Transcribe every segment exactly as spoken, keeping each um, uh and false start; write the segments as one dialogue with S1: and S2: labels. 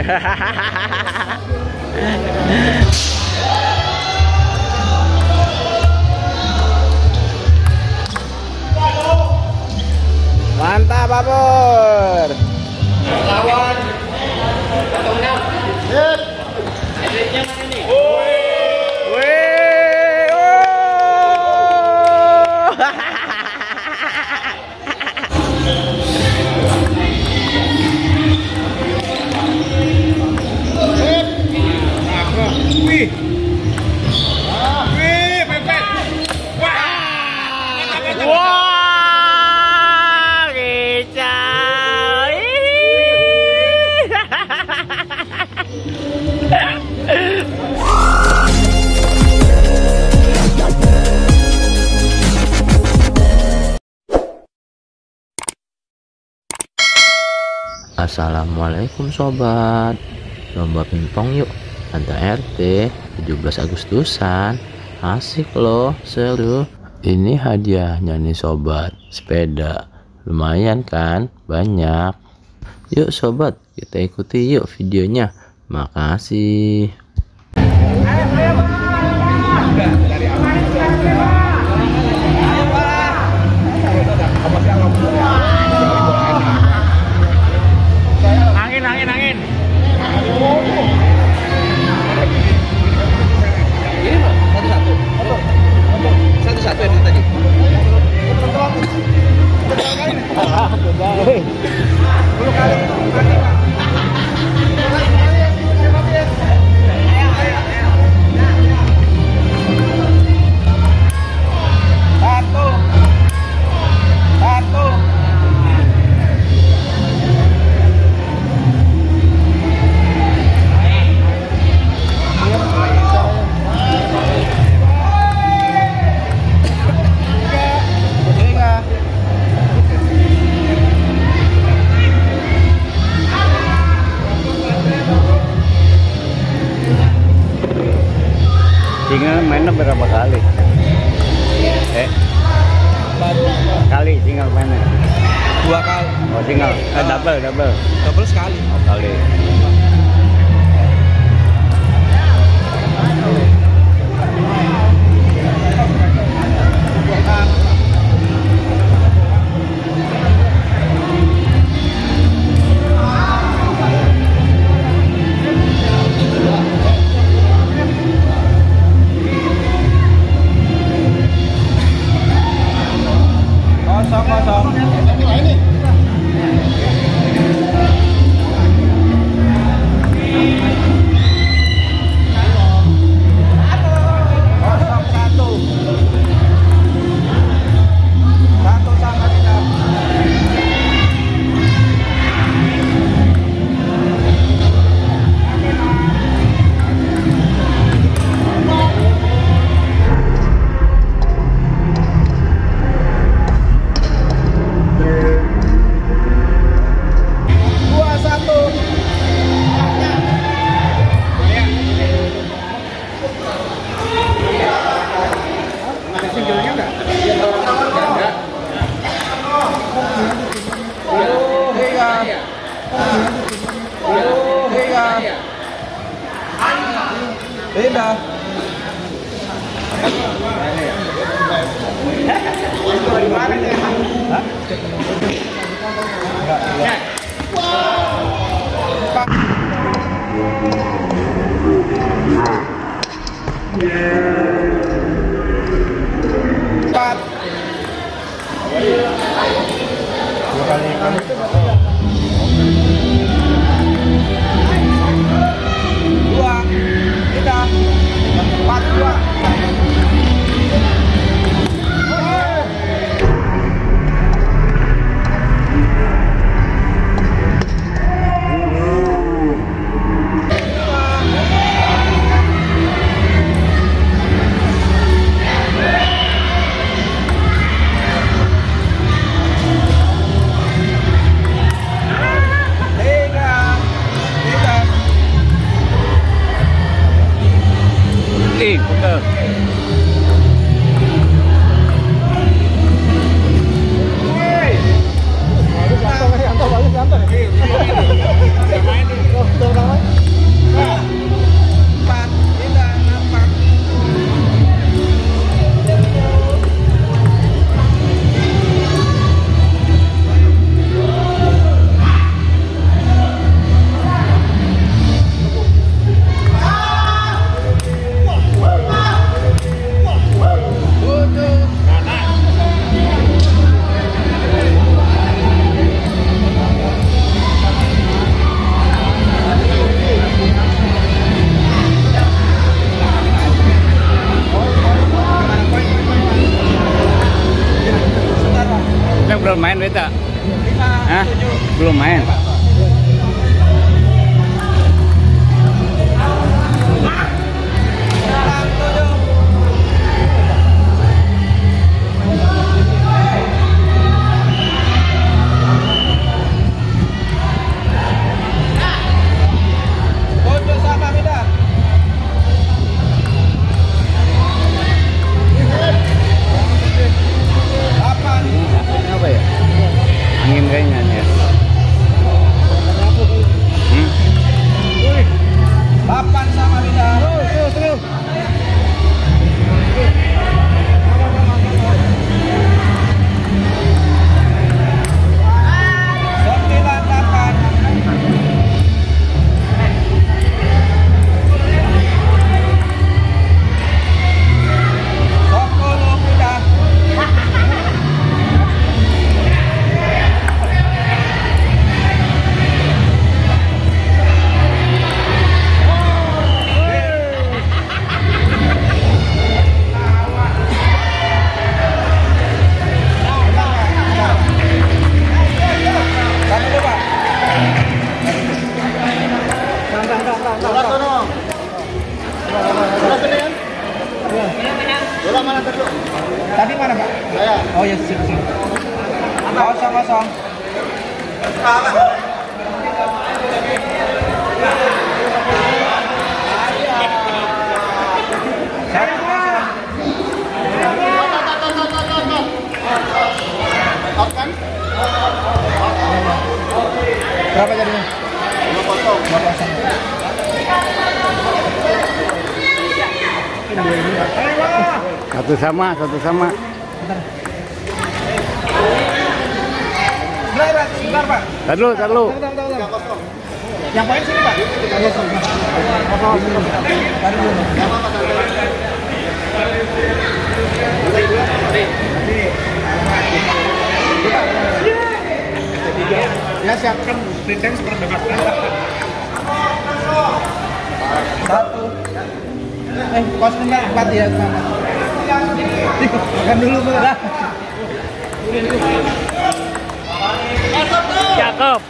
S1: Mantap, Babur.
S2: Lawan. Hit. Editnya mana nih?
S1: Wih.
S2: Wih, pepet. Wah.
S1: Wah, kecau.
S3: Assalamualaikum sobat, lomba pingpong yuk antar R T tujuh belas Agustusan. Asik loh, seru. Ini hadiahnya nih sobat, sepeda. Lumayan kan, banyak. Yuk sobat, kita ikuti yuk videonya. Makasih.
S1: Angin, angin, angin.
S2: Ini mah satu-satu. Satu-satu yang tadi.
S1: Satu. Satu. Single mainnya berapa kali? Eh, kali single mainnya?
S2: Dua kali.
S1: Oh single, eh, double, double.
S2: Double sekali.
S1: Oh kali. Kosong, kosong. Kosong satu. Satu sama kita. Dua satu. Ada singlenya enggak? Enggak. Oh, hega. Oh, hega. Beda. Hah? Enggak. Empat. Dua kali kali. Dua. Kita. Empat dua.
S2: main beta?
S1: lima,
S2: Hah?
S1: tujuh.
S2: Belum main.
S1: Sembilan, tujuh. Tujuh sama beda. Delapan.
S2: Ini apa ya? Angin kayaknya nih ya. Hmm?
S1: Delapan sama beda. Sembilan, delapan. Sepuluh beda. Satu dulu, Pak. Tadi mana, Pak? Saya. Oh ya, sip, sip. Kosong, kosong. Satu, kosong. Berapa jadinya? Dua kosong. Dua kosong.
S2: Satu sama, satu sama.
S1: Sebentar, Pak. Sebentar, Pak.
S2: Tar dulu, tar dulu.
S1: Yang poin sini, Pak. Tadi dulu. Ya, siapkan pretend seperti satu. Eh, kos enggak empat ya, sama. Makan dulu, Pak.
S2: Cakep.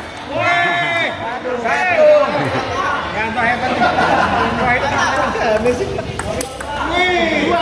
S1: Satu. Yang hebat. Wah, itu habis sih. Dua.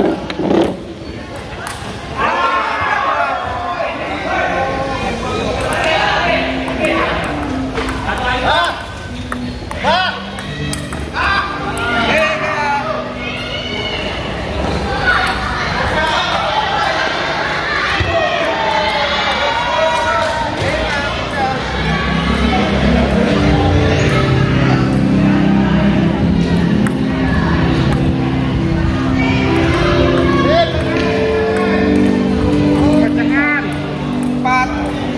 S1: Empat.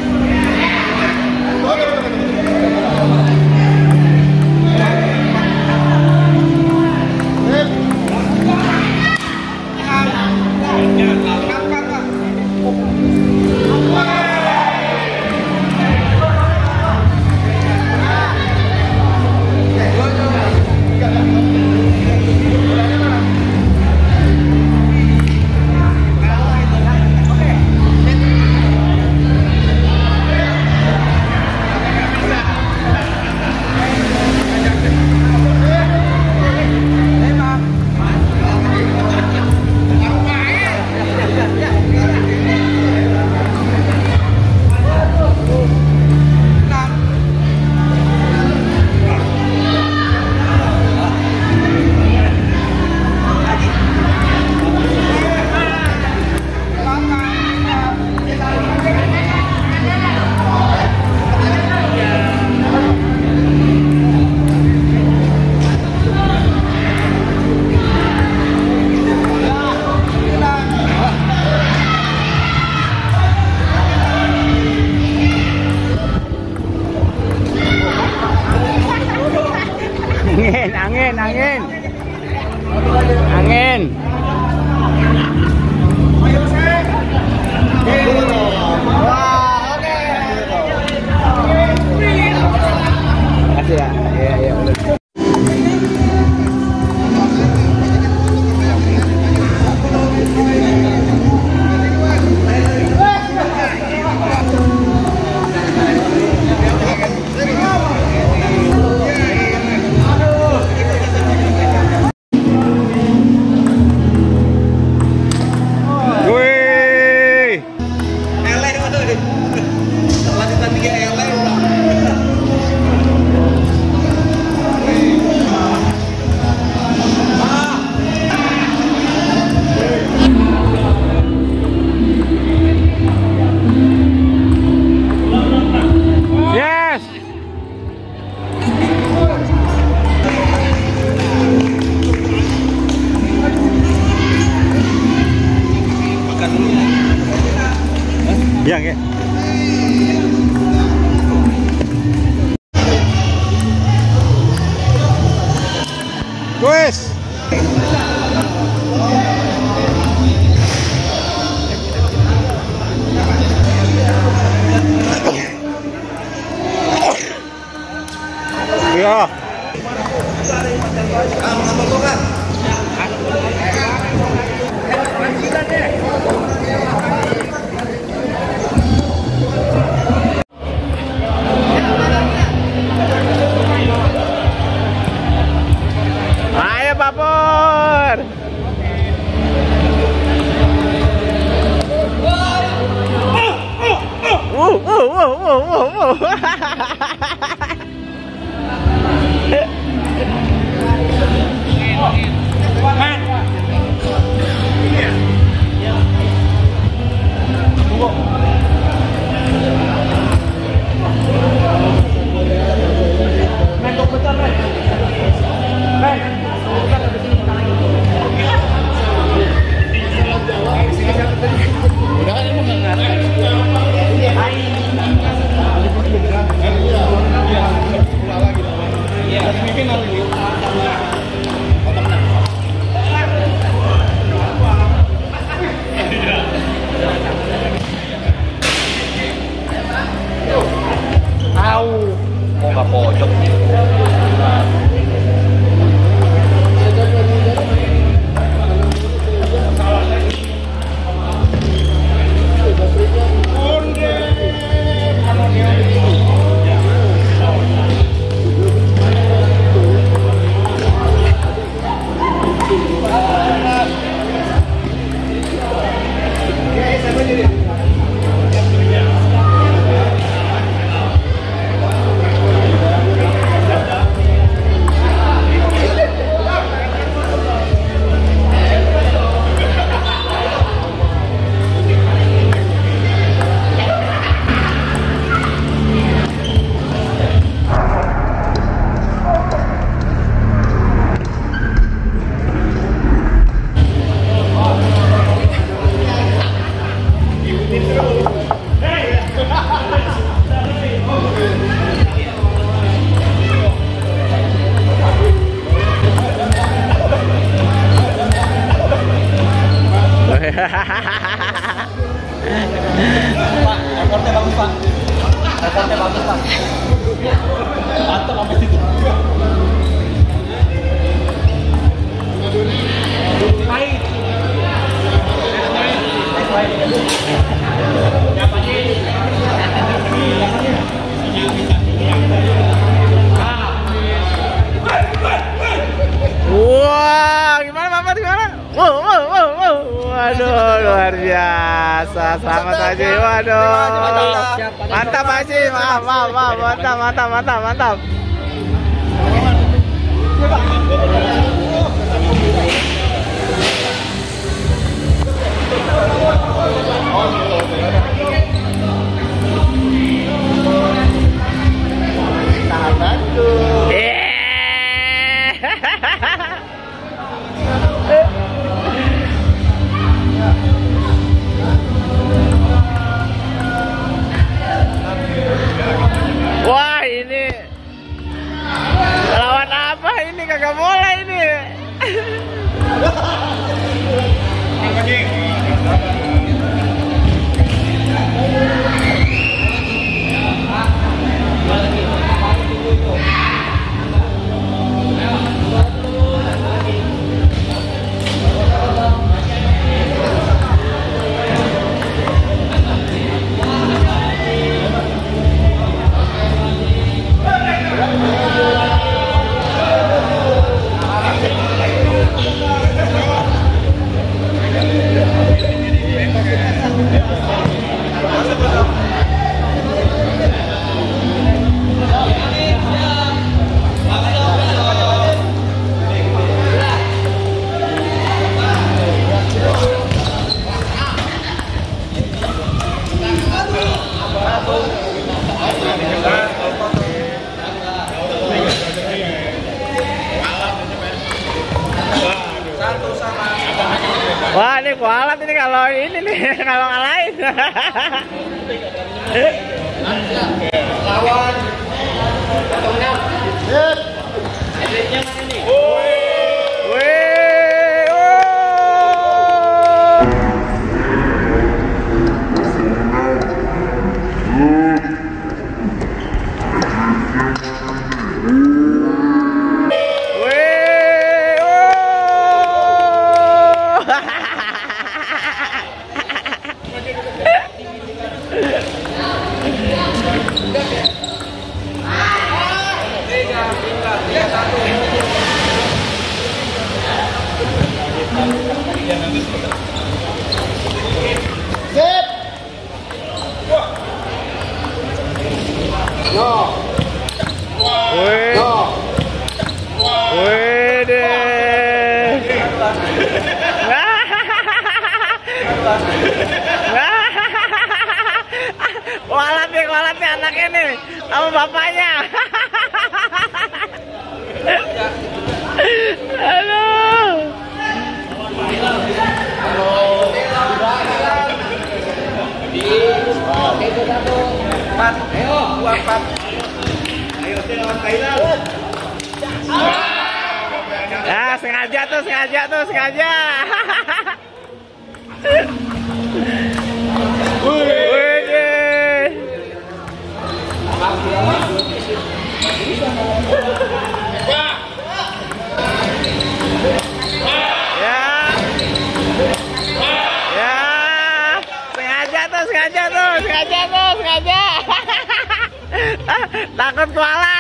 S2: Angin, angin, angin. Makasih ya. Iya, iya, udah.
S1: Wes. Ya. Ayo Pak Pur. Uh, uh, uh, uh, uh, uh.
S2: Mau nggak pojok. Pak, reportnya bagus Pak. Reportnya bagus Pak. Mantap sampai situ. Hai.
S1: Wah, gimana Bapak gimana? Wow, wow, wow, wow. Waduh, luar biasa. Selamat Haji. Waduh. Mantap Haji. Maaf, maaf, maaf. Mantap, mantap, mantap, mantap. Sahabatku. Wah, ini lawan apa ini? Kagak boleh ini. Wah, ini kualat ini kalau ini nih kalau ngalahin. Lawan. Walat nih, walat nih anaknya nih sama bapaknya. Aduh.
S2: Ayo, dua empat. Ayo, lawan Thailand.
S1: Ya, sengaja tuh, sengaja tuh, sengaja. Wih, ya, ya, sengaja tuh, sengaja tuh, sengaja tuh, sengaja. Takut kualat.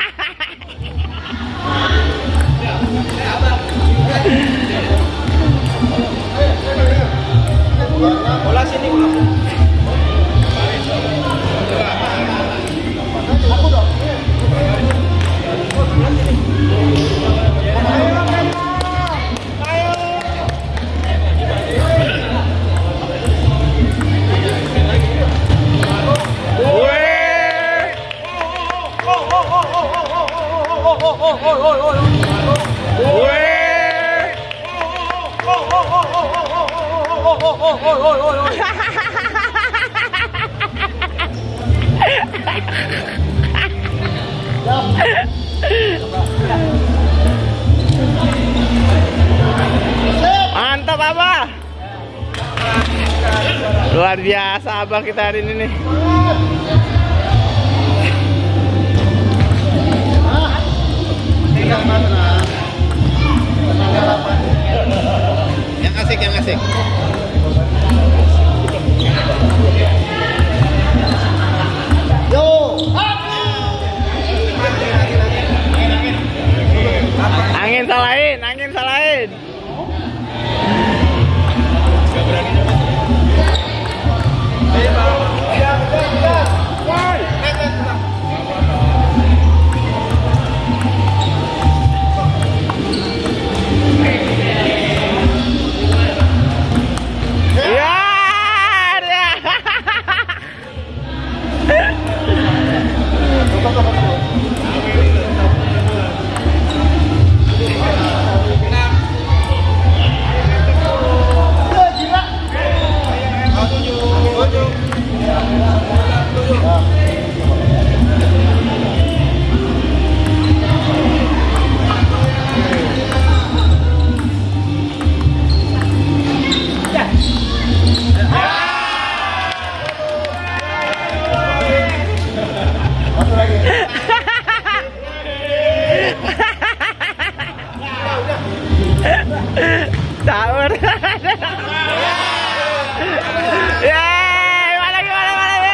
S2: Bola sini, bola. Aku dong.
S1: Mantap Abah. Luar biasa Abah kita hari ini nih.
S2: Yang asik, yang asik. Yo.
S1: Angin salahin, angin salahin.
S2: Gak berani.
S1: Sahur. Ya, gimana gimana gimana ya.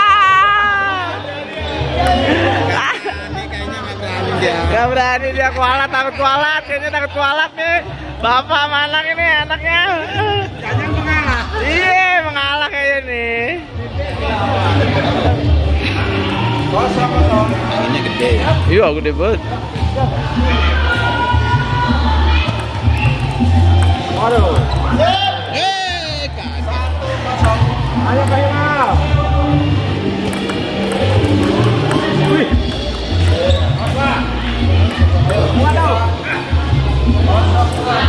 S1: Gak berani dia kualat, takut kualat, kayaknya takut kualat nih. Bapak sama anak ini, anaknya.
S2: Jangan mengalah.
S1: Iya, mengalah kayaknya nih.
S2: Kosong kosong. Ini gede ya.
S1: Iya, gede banget.
S2: Aduh. Eh, satu kosong. Ayo Kaymal. Wih. Apa? Waduh. Kosong dua.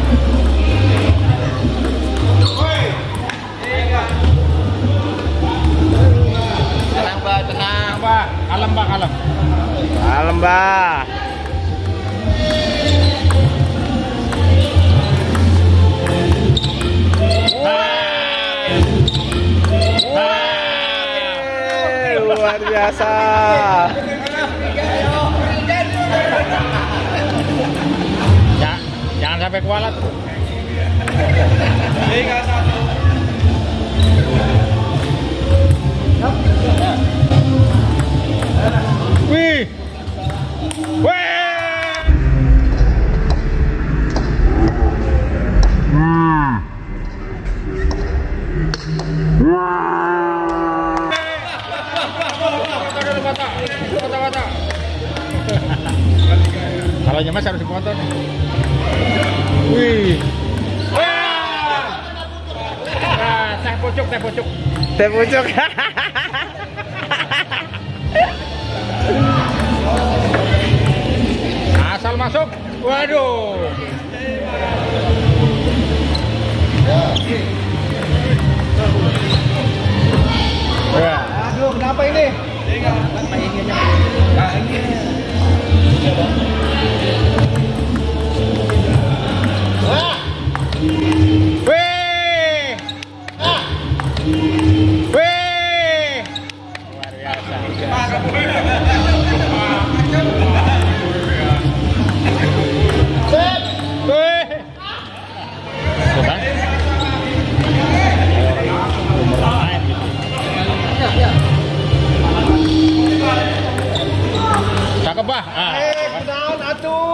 S2: Woi. Tiga. Tenang, Mbak, tenang, Mbak. Kalem, Mbak, kalem.
S1: Kalem, Mbak. Luar biasa.
S2: Ya, jangan sampai kualat. Tiga satu. Wih, wih. Kalau nyemes harus dipotong. Wih. Nah, teh pucuk, teh pucuk.
S1: Teh pucuk.
S2: Asal masuk. Waduh. Ya.
S4: Aduh, kenapa ini? Nah, ini.
S2: Wah. Wih. Ah. Wih. Luar biasa. Set. Wih. Tuh kan? Cakep bah. Ah.
S4: Eh, down atuh.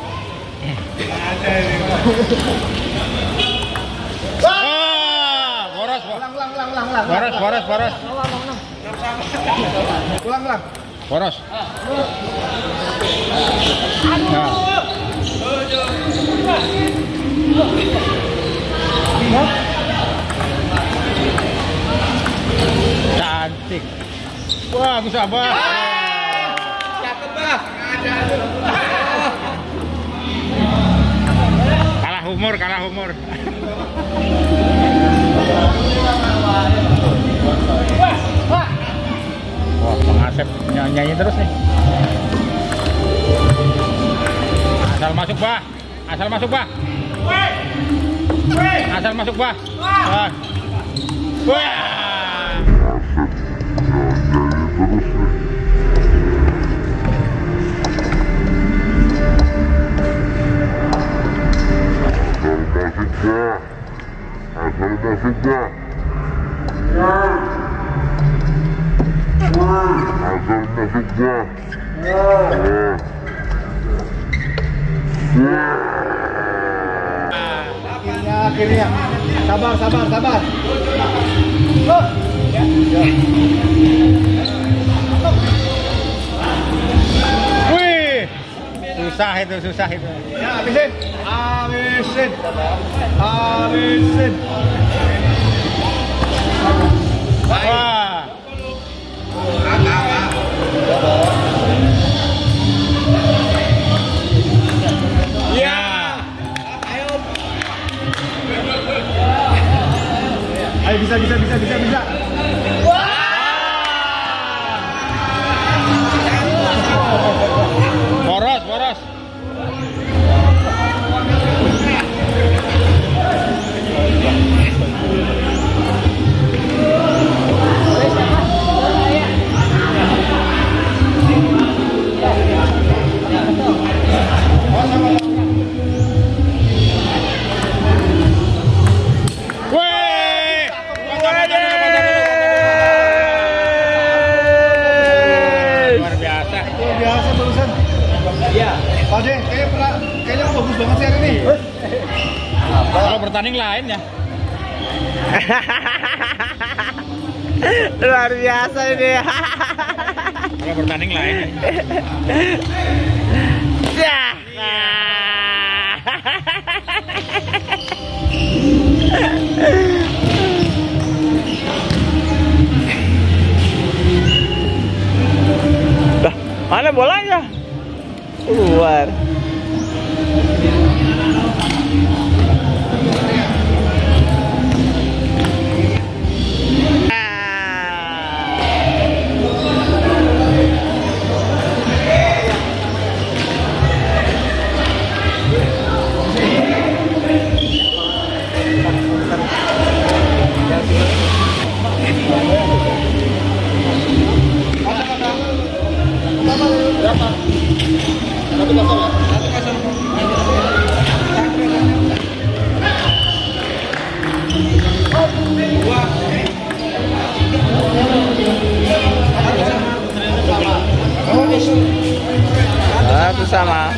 S2: Ah, boros,
S4: Ulang, ulang, ulang, ulang, ulang.
S2: boros, boros, boros,
S4: Ulang, ulang.
S2: boros. Nah. Cantik. Wah, bisa bah.
S4: Cakep, Bah.
S2: Kalah humor, kalah humor. Wah, Bang Asep ny- nyanyi terus nih. Asal masuk bah, asal masuk bah, asal masuk bah. Wah, wah.
S5: Asal masuk bah. Asal masuk bah.
S4: Akhirnya, akhirnya. Sabar, sabar, sabar. Oh.
S2: Wih, susah itu, susah itu.
S4: Ya, habisin. Habisin. Habisin.
S2: Wah. Ya.
S4: Ayo, bisa, bisa, bisa, bisa, bisa.
S2: Boros, boros. Wih. Luar biasa.
S4: Luar biasa barusan. Iya. Pak De, kayaknya pernah, kayaknya bagus banget sih hari ini.
S2: Kalau bertanding lain ya.
S1: Luar biasa ini.
S2: Kalau bertanding lain.
S1: Ya. Dah, mana bolanya? Keluar.
S4: Berapa? Satu kosong ya? Satu kosong.
S1: Satu sama.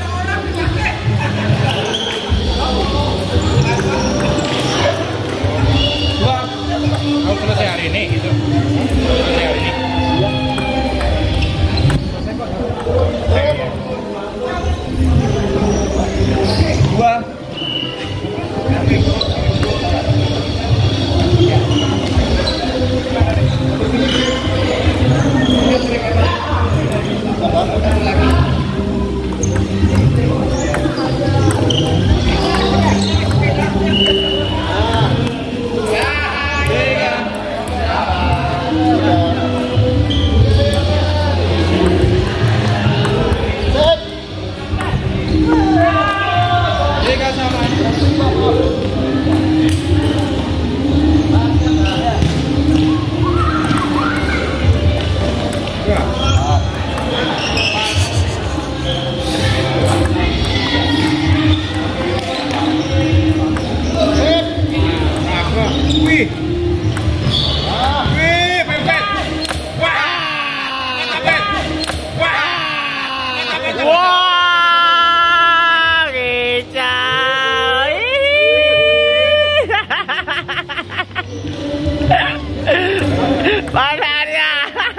S4: Mau selesai hari ini gitu. Selesai hari ini. Dua.
S1: Wah, kicau. Panasnya.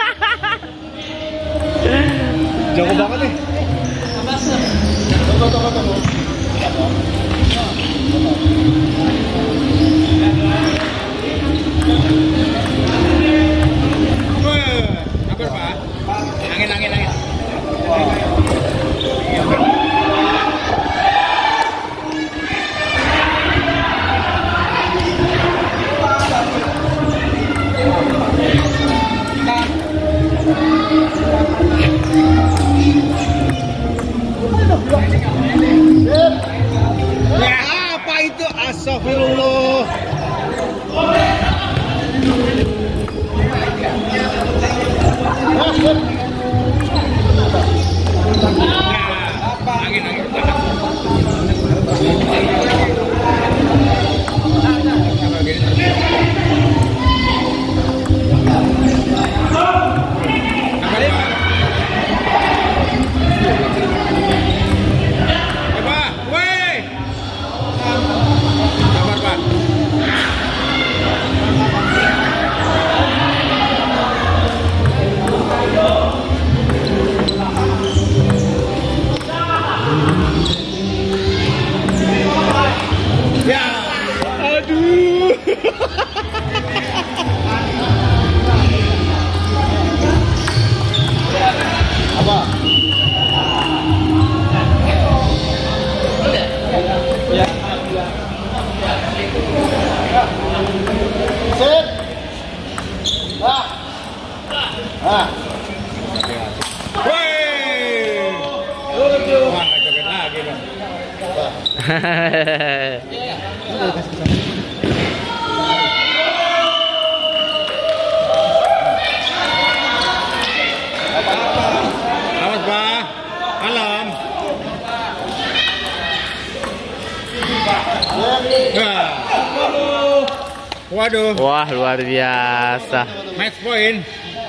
S4: Jago banget nih. Tunggu, tunggu, tunggu. Sabar, Pak. Angin, angin, angin. Ya, apa itu? Astagfirullah. Angin, angin. Awas, Pak. Alam. Waduh.
S1: Wah, luar biasa.
S4: Match point.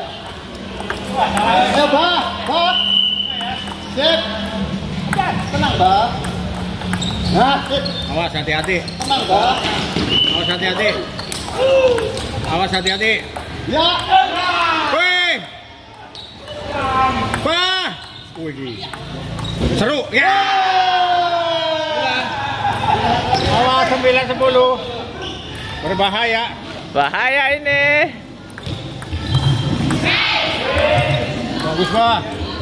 S2: Ayo, Pak. Pak. Sip. Tenang, Pak. Nah, sip.
S4: Awas, hati-hati.
S2: Tenang, Pak.
S4: Awas, hati-hati. Awas, hati-hati.
S2: Ya.
S4: Wih. Pak. Wih. Seru. Ya. Awas, sembilan sepuluh. Berbahaya.
S1: Bahaya ini.
S4: Bagus, Pak.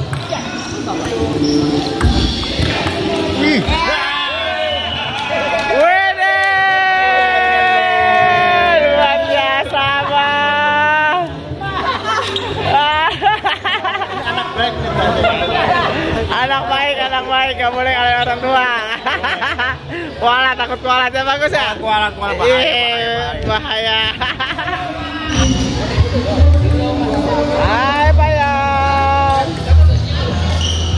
S4: Wih.
S1: Wede. Luar biasa, Bang. Anak baik, anak baik, gak boleh oleh orang tua. Kualat, takut kualatnya bagus ya?
S4: Kualat, kualat
S1: bahaya. Bahaya. Hai, Pak Yan.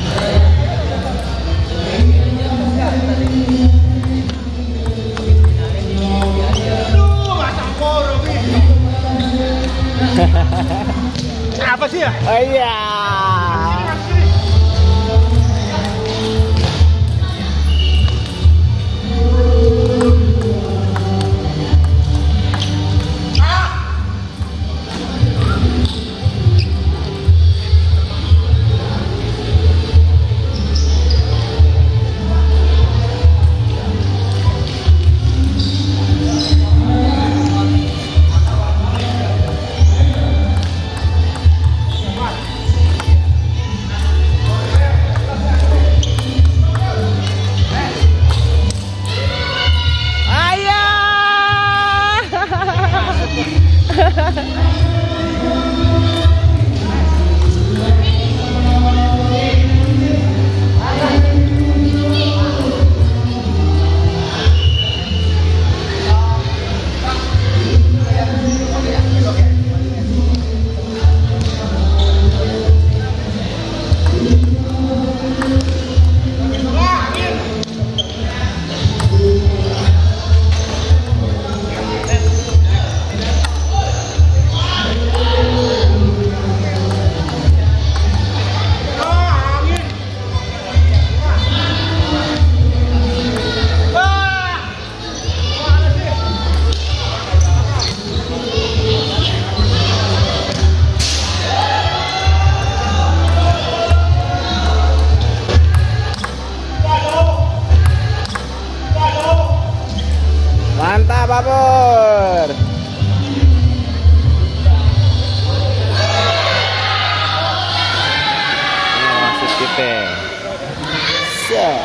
S1: kita. Set.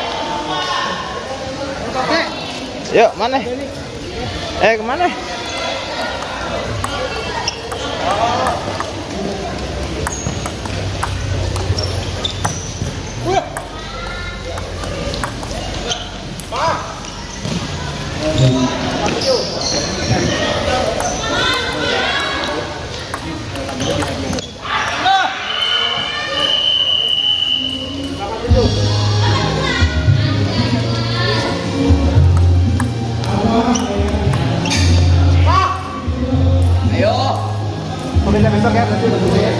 S1: Yuk, mana? Eh, kemana?
S4: Sampai besok ya, nanti udah ya.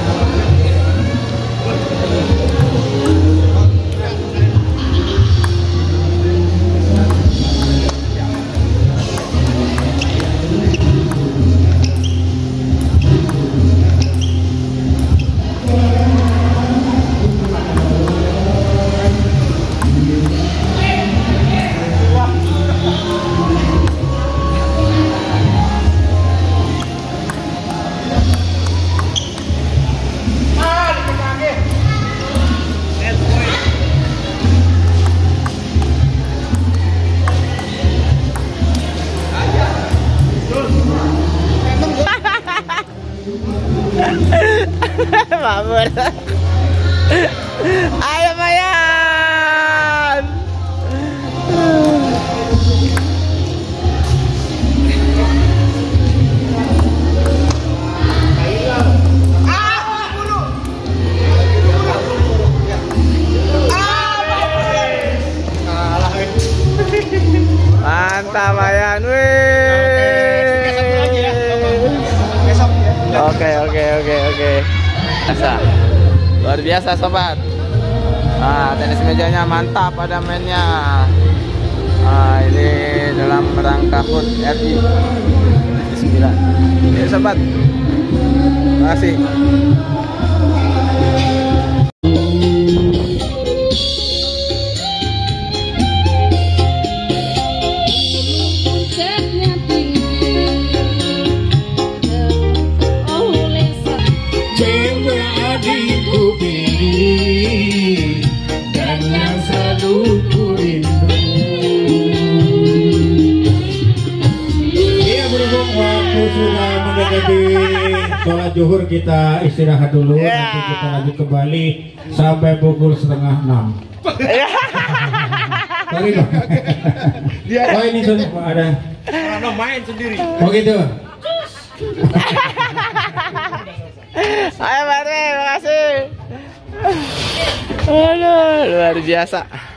S1: Babur. Ayo Mayan. Mantap Mayan. Oke oke oke oke. Biasa. Luar biasa sobat. Ah, tenis mejanya mantap pada mainnya. Ah, ini dalam rangka H U T R I sembilan. Ini sobat. Terima kasih.
S6: Sholat zuhur kita istirahat dulu, yeah. Nanti kita lanjut kembali sampai pukul setengah enam. Sorry Bang. Oh ini sudah ada.
S4: Karena main sendiri.
S6: Oh gitu.
S1: Ayo Mari, makasih. Aduh, luar biasa.